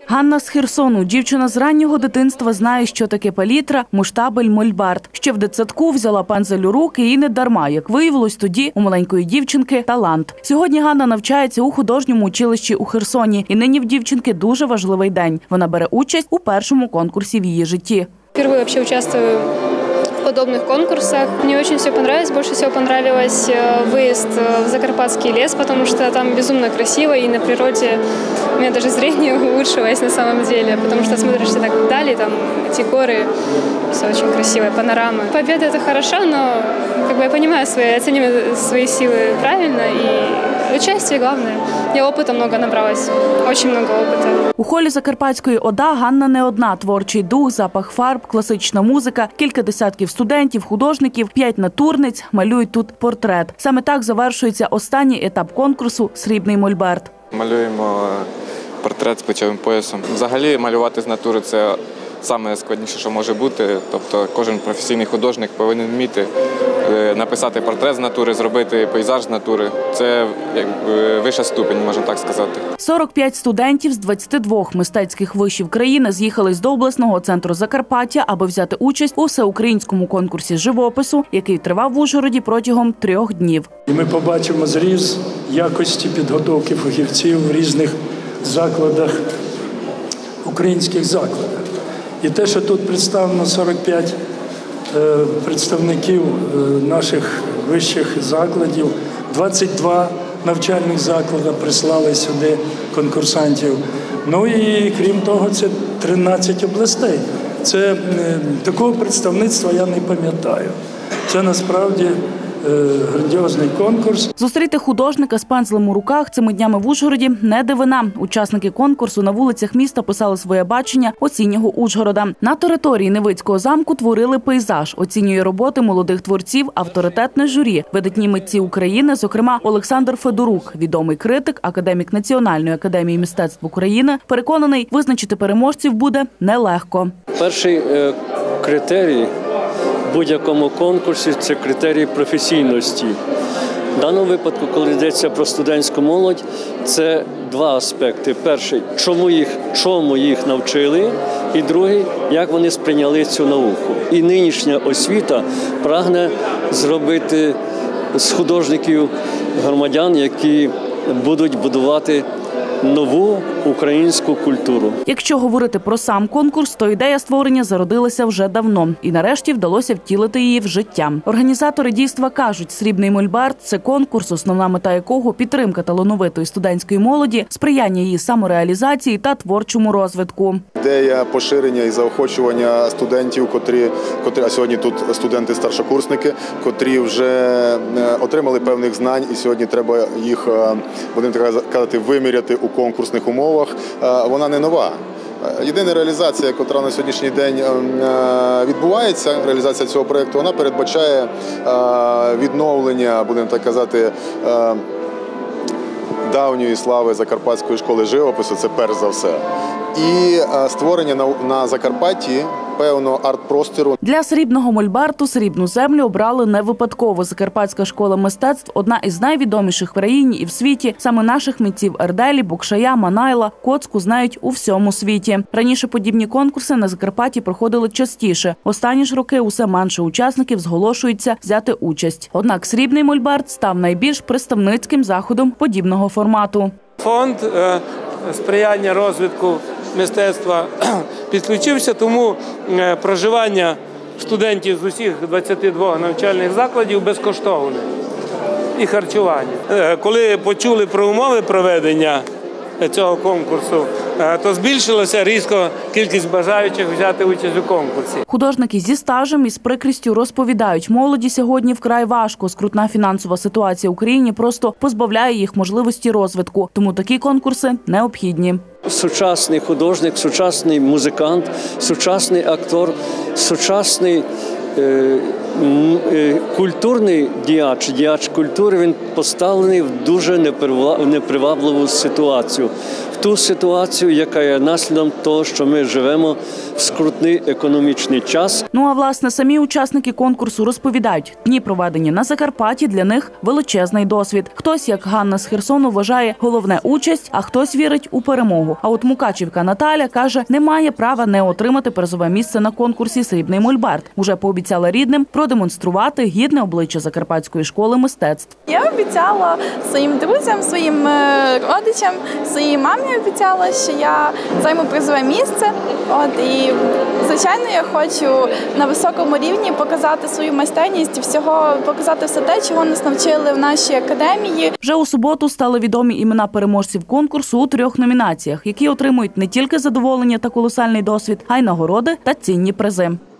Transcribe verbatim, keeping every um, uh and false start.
Ганна з Херсону. Дівчина з раннього дитинства знає, що таке палітра, муштабель, мольбарт. Ще в дитсадку взяла пензель у руки і не дарма, як виявилось тоді у маленької дівчинки – талант. Сьогодні Ганна навчається у художньому училищі у Херсоні. І нині в дівчинки дуже важливий день. Вона бере участь у першому конкурсі в її житті. Впервые вообще участвую в подобных конкурсах. Мне очень все понравилось. Больше всего понравилось выезд в Закарпатский лес, потому что там безумно красиво, и на природе у меня даже зрение улучшилось на самом деле, потому что смотришься так вдали, там эти горы, все очень красивое, панорамы. Победа – это хорошо, но как бы я понимаю, свои, оцениваю свои силы правильно, и участие главное. Я опыта много набралась, очень много опыта. У холі Закарпатської ОДА Ганна не одна. Творчий дух, запах фарб, класична музика, кілька десятків студентів, художників, п'ять натурниць малюють тут портрет. Саме так завершується останній етап конкурсу «Срібний мольберт». Малюємо портрет з плечовим поясом. Взагалі малювати з натури – це саме складніше, що може бути. Тобто кожен професійний художник повинен вміти написати портрет з натури, зробити пейзаж з натури. Це вища ступінь, можна так сказати. сорок п'ять студентів з двадцяти двох мистецьких вишів країни з'їхались до обласного центру Закарпаття, аби взяти участь у всеукраїнському конкурсі живопису, який тривав в Ужгороді протягом трьох днів. І ми побачимо зріз якості підготовки фахівців в різних закладах, українських закладах. І те, що тут представлено сорок п'ять представників наших вищих закладів, двадцять два навчальних заклади прислали сюди конкурсантів. Ну і крім того, це тринадцять областей. Це такого представництва я не пам'ятаю. Це насправді грандіозний конкурс. Зустріти художника з пензлем у руках цими днями в Ужгороді не дивина. Учасники конкурсу на вулицях міста писали своє бачення осіннього Ужгорода. На території Невицького замку творили пейзаж. Оцінює роботи молодих творців авторитетне журі. Видатні митці України, зокрема Олександр Федорук, відомий критик, академік Національної академії мистецтв України, переконаний, визначити переможців буде нелегко. Перший е, критерій в будь-якому конкурсі – це критерій професійності. В даному випадку, коли йдеться про студентську молодь, це два аспекти. Перший – чому їх, чому їх навчили, і другий – як вони сприйняли цю науку. І нинішня освіта прагне зробити з художників громадян, які будуть будувати нову українську культуру. Якщо говорити про сам конкурс, то ідея створення зародилася вже давно. І нарешті вдалося втілити її в життя. Організатори дійства кажуть, «Срібний мольберт» – це конкурс, основна мета якого – підтримка талановитої студентської молоді, сприяння її самореалізації та творчому розвитку. Ідея поширення і заохочування студентів, котрі, котрі, а сьогодні тут студенти-старшокурсники, котрі вже отримали певних знань, і сьогодні треба їх, будемо так казати, виміряти у конкурсних умовах, вона не нова. Єдина реалізація, яка на сьогоднішній день відбувається, реалізація цього проєкту, вона передбачає відновлення, будемо так казати, давньої слави Закарпатської школи живопису, це перш за все. І створення на, на Закарпатті певного арт-простору. Для срібного мольберту срібну землю обрали не випадково. Закарпатська школа мистецтв – одна із найвідоміших в країні і в світі. Саме наших митців Ерделі, Букшая, Манайла, Коцку знають у всьому світі. Раніше подібні конкурси на Закарпатті проходили частіше. Останні ж роки усе менше учасників зголошуються взяти участь. Однак срібний мольберт став найбільш представницьким заходом подібного формату. Фонд сприяння розвитку мистецтва підключився, тому проживання студентів з усіх двадцяти двох навчальних закладів безкоштовне і харчування. Коли почули про умови проведення цього конкурсу, то збільшилася різко кількість бажаючих взяти участь у конкурсі. Художники зі стажем і з прикрістю розповідають, молоді сьогодні вкрай важко. Скрутна фінансова ситуація в Україні просто позбавляє їх можливості розвитку. Тому такі конкурси необхідні. Сучасний художник, сучасний музикант, сучасний актор, сучасний е, е, культурний діяч, діяч культури, він поставлений в дуже непривабливу ситуацію. в ту ситуацію, яка є наслідком того, що ми живемо в скрутний економічний час. Ну а власне самі учасники конкурсу розповідають, дні проведені на Закарпатті для них величезний досвід. Хтось, як Ганна з Херсону, вважає головне участь, а хтось вірить у перемогу. А от мукачівка Наталя каже, не має права не отримати призове місце на конкурсі «Срібний мольберт». Уже пообіцяла рідним продемонструвати гідне обличчя Закарпатської школи мистецтв. Я обіцяла своїм друзям, своїм родичам, своїй мамі обіцяла, що я займу призове місце. От, і, звичайно, я хочу на високому рівні показати свою майстерність, всього показати все те, чого нас навчили в нашій академії. Вже у суботу стали відомі імена переможців конкурсу у трьох номінаціях, які отримують не тільки задоволення та колосальний досвід, а й нагороди та цінні призи.